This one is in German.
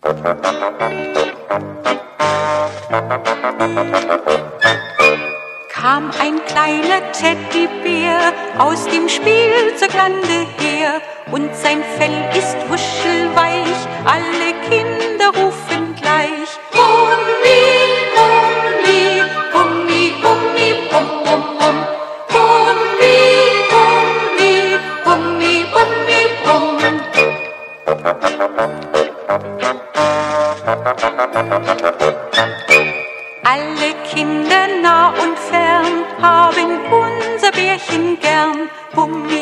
Kam ein kleiner Teddybär aus dem Spielzeuglande her, und sein Fell ist wuschelweich, alle Kinder rufen gleich: Hummi, Hummi, Hummi, Hummi, Hum, Hum, Hum. Hummi, Hummi, Hummi, Hummi, Hum. Alle Kinder nah und fern haben unser Bärchen gern. Hummi,